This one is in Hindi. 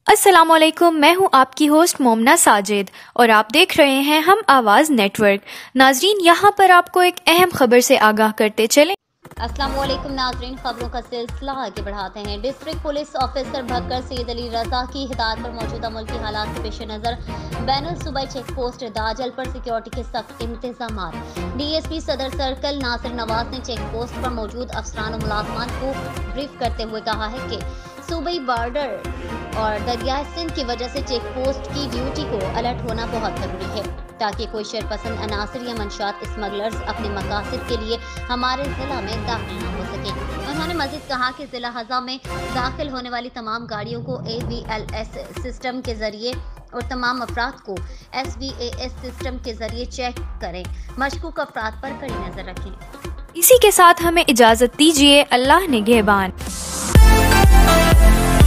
अस्सलामुअलैकुम, मैं हूं आपकी होस्ट मोमना साजिद और आप देख रहे हैं हम आवाज़ नेटवर्क। नाजरीन, यहां पर आपको एक अहम खबर से आगाह करते चलें। अस्सलामुअलैकुम नाजरीन, खबरों का सिलसिला आगे बढ़ाते हैं। District police officer Bhakkar Syed Ali Raza की हिदायत पर मौजूदा मुल्की हालात के पेश नज़र बैनुल सूबाई चेक पोस्ट दाजल पर सिक्योरिटी के सख्त इंतजाम। DSP सदर सर्कल नासिर नवाज ने चेक पोस्ट पर मौजूद अफसरान और मुलाजमान को ब्रीफ करते हुए कहा है कि सूबाई बॉर्डर और दरियाए सिंध की वजह से चेक पोस्ट की ड्यूटी को अलर्ट होना बहुत ज़रूरी है ताकि कोई शरपसंद अनासर या मंशात स्मगलर्स अपने मकासद के लिए हमारे ज़िला में दाखिल न हो सके। उन्होंने मज़ीद कहा कि ज़िला हज़ा में दाखिल होने वाली तमाम गाड़ियों को AVLS सिस्टम के ज़रिए और तमाम अफराद को SVAS सिस्टम के ज़रिए चेक करें। मशकूक अफराद पर कड़ी नज़र रखें। इसी के साथ हमें इजाज़त दीजिए। अल्लाह निगहबान।